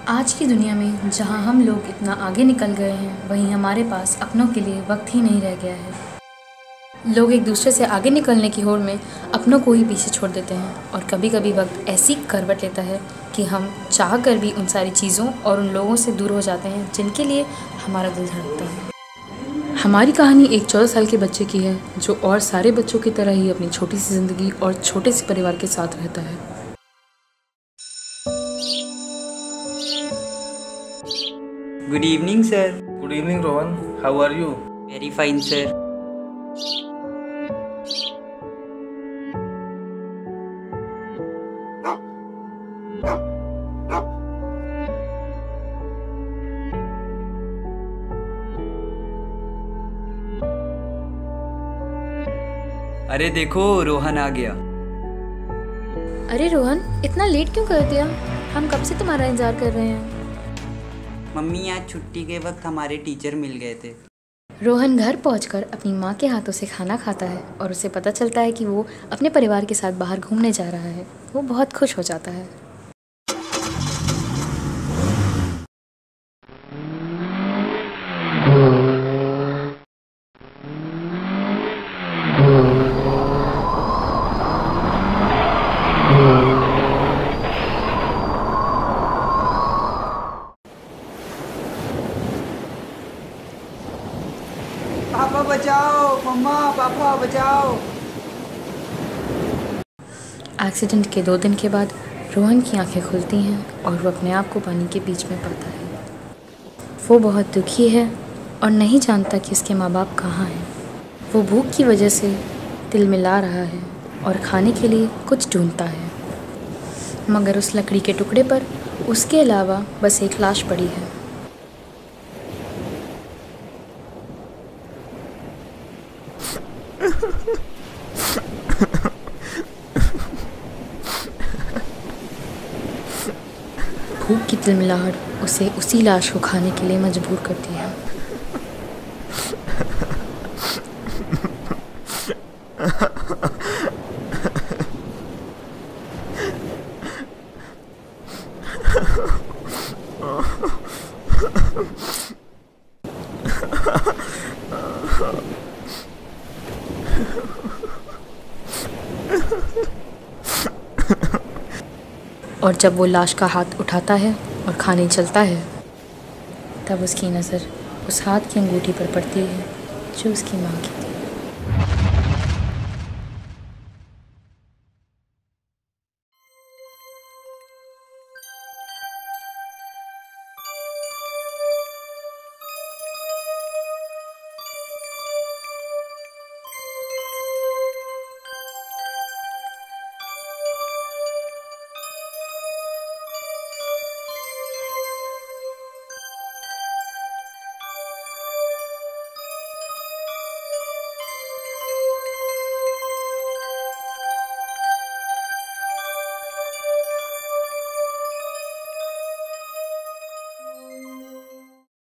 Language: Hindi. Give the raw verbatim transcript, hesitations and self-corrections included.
आज की दुनिया में जहाँ हम लोग इतना आगे निकल गए हैं, वहीं हमारे पास अपनों के लिए वक्त ही नहीं रह गया है। लोग एक दूसरे से आगे निकलने की होड़ में अपनों को ही पीछे छोड़ देते हैं और कभी कभी वक्त ऐसी करवट लेता है कि हम चाह कर भी उन सारी चीज़ों और उन लोगों से दूर हो जाते हैं जिनके लिए हमारा दिल धड़कता है। हमारी कहानी एक चौदह साल के बच्चे की है जो और सारे बच्चों की तरह ही अपनी छोटी सी ज़िंदगी और छोटे से परिवार के साथ रहता है। Good evening, sir. Good evening, Rohan. How are you? Very fine, sir. अरे देखो, रोहन आ गया। अरे रोहन, इतना लेट क्यों कर दिया? हम कब से तुम्हारा इंतजार कर रहे हैं। मम्मी, आज छुट्टी के वक्त हमारे टीचर मिल गए थे। रोहन घर पहुंचकर अपनी माँ के हाथों से खाना खाता है और उसे पता चलता है कि वो अपने परिवार के साथ बाहर घूमने जा रहा है। वो बहुत खुश हो जाता है। पापा बचाओ, मम्मा पापा बचाओ। एक्सीडेंट के दो दिन के बाद रोहन की आंखें खुलती हैं और वो अपने आप को पानी के बीच में पाता है। वो बहुत दुखी है और नहीं जानता कि उसके माँ बाप कहाँ हैं। वो भूख की वजह से दिल मिला रहा है और खाने के लिए कुछ ढूंढता है, मगर उस लकड़ी के टुकड़े पर उसके अलावा बस एक लाश पड़ी है। भूख की तिलमिलाहट उसे उसी लाश को खाने के लिए मजबूर करती है। और जब वो लाश का हाथ उठाता है और खाने चलता है, तब उसकी नज़र उस हाथ की अंगूठी पर पड़ती है जो उसकी माँ की थी।